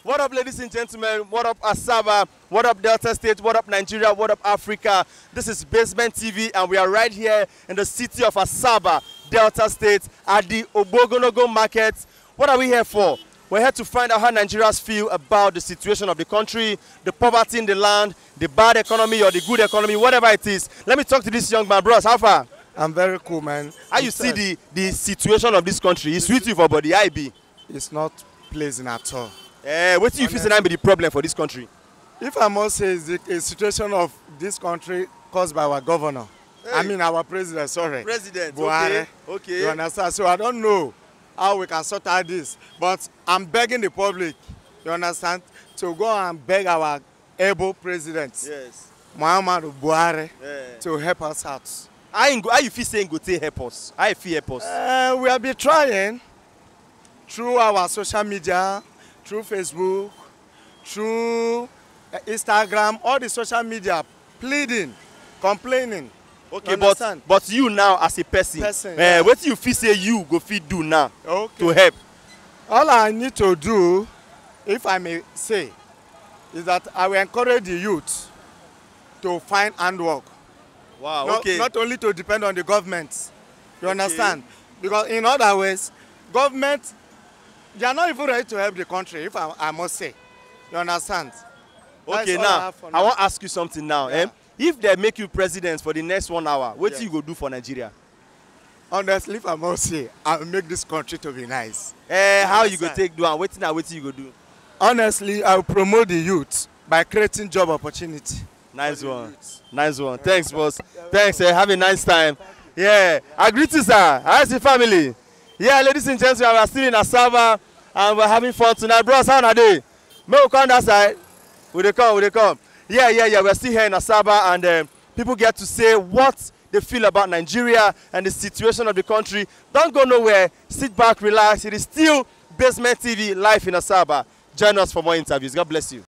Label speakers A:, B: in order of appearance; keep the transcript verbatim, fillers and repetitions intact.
A: What up, ladies and gentlemen? What up, Asaba? What up, Delta State? What up, Nigeria? What up, Africa? This is Basement T V, and we are right here in the city of Asaba, Delta State, at the Ogbogonogo Market. What are we here for? We're here to find out how Nigerians feel about the situation of the country, the poverty in the land, the bad economy or the good economy, whatever it is. Let me talk to this young man. Bros, how far?
B: I'm very cool, man.
A: How you see the, the situation of this country? It's sweet you for body, I be.
B: It's not pleasing at all.
A: Uh, what do you feel is be the problem for this country?
B: If I must say, it's the a situation of this country caused by our governor. Hey. I mean, our president, sorry.
A: President,
B: Buhari.
A: okay. okay.
B: You understand? So I don't know how we can sort out this. But I'm begging the public, you understand, to go and beg our able president,
A: yes,
B: Muhammadu Buhari,
A: yeah,
B: to help us out.
A: How, how you feel saying go take help us? How you feel help us?
B: Uh, we have been trying through our social media, through Facebook, through uh, Instagram, all the social media, pleading, complaining.
A: Okay, but but you now as a person,
B: person
A: uh,
B: yeah.
A: what you feel say you go fit do now
B: okay.
A: to help?
B: All I need to do, if I may say, is that I will encourage the youth to find handwork.
A: Wow,
B: not,
A: okay.
B: Not only to depend on the government, you
A: okay. understand?
B: Because in other ways, government, they are not even ready to help the country, if I, I must say. You understand?
A: Okay, now, I, I want to ask you something now. Yeah. Eh? If they make you president for the next one hour, what yes. you go do for Nigeria?
B: Honestly, if I must say, I will make this country to be nice.
A: Eh, how you go take do and what what you go do?
B: Honestly, I will promote the youth by creating job opportunity.
A: Nice one. Nice one. Thanks, boss. Thanks. Uh, have a nice time. Yeah. I greet you, sir. How's the family? Yeah, ladies and gentlemen, we are still in Asaba and we're having fun tonight. Bros, how are they? May we come that side? Will they come? Will they come? Yeah, yeah, yeah. We're still here in Asaba and um, people get to say what they feel about Nigeria and the situation of the country. Don't go nowhere. Sit back, relax. It is still Basement T V live in Asaba. Join us for more interviews. God bless you.